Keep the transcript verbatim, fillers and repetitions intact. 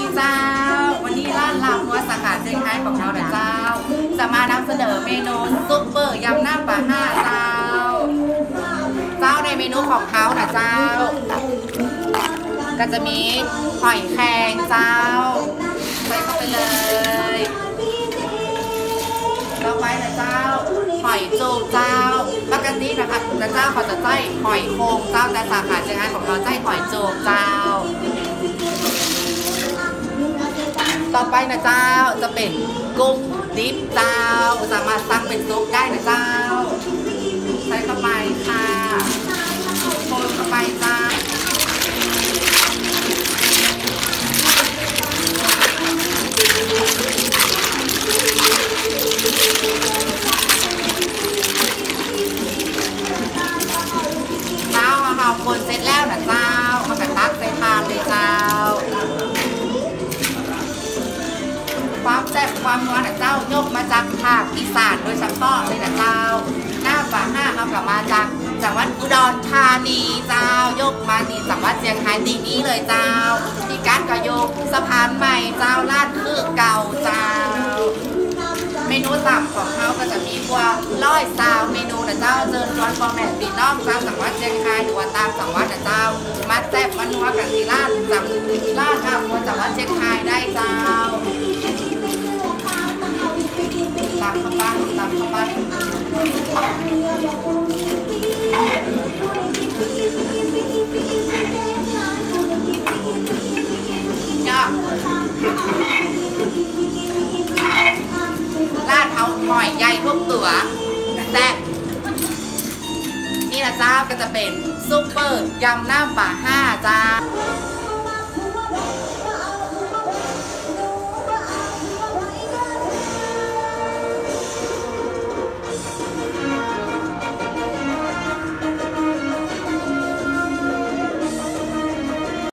เจ้าวันนี้ร้านลาบวัวสาขาเชียงรายของเราเจ้าจะมานำเสนอเมนูซุปเปอร์ยำหน้าปลาห้าเจ้าเจ้าในเมนูของเขานะเจ้าก็จะมีหอยแครงเจ้าใส่เข้าไปเลยต่อไปนะเจ้าหอยจูบเจ้าปกตินะคะนะเจ้าเขาจะใช้หอยโครงเจ้าแต่สาขาเชียงรายของเราใช้หอยจูบเจ้าต่อไปนะเจ้าจะเป็นกุ้งดิบเจ้าสามารถสั่งเป็นซุปได้นะเจ้าใส่เข้าไปค่ะโรยเข้าไปเจ้าเจ้าเราคนเสร็จแล้วนะเจ้าเอากระตักใส่ทานเลยเจ้าความแซ่บความนัวนะเจ้ายกมาจากภาคอีสานโดยเฉพาะเลยนะเจ้าหน้าปลาห้าเขากลับมาจากจังหวัดอุดรธานีเจ้ายกมาที่จังหวัดเชียงรายตีนี้เลยเจ้าที่การก็ยกสะพานใหม่เจ้าลาดคือเก่าเจ้าเมนูต่ำของเขาก็จะมีกว่าร้อยซาวเมนูนะเจ้าเจิญชวนพ่อแม่พี่น้องเจ้าจังหวัดเชียงรายหรือว่าตามจังหวัดนะเจ้ามาแซ่บมานัวกันที่ร้านจังที่ร้านข้าวจังหวัดเชียงรายได้เจ้าตามเข้าไปตามเข้าไปเนี่ยลาดเอาหอยใหญ่พวกตัวแต่นี่นะเจ้าก็จะเป็นซุปเปอร์ยำหน้าปลาห้าจ้า